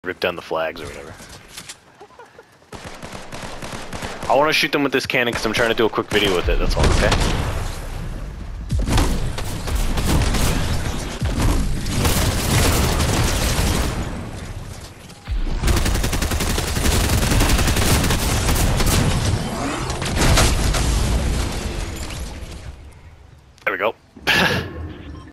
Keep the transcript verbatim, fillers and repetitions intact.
rip down the flags or whatever. I want to shoot them with this cannon because I'm trying to do a quick video with it, that's all, okay?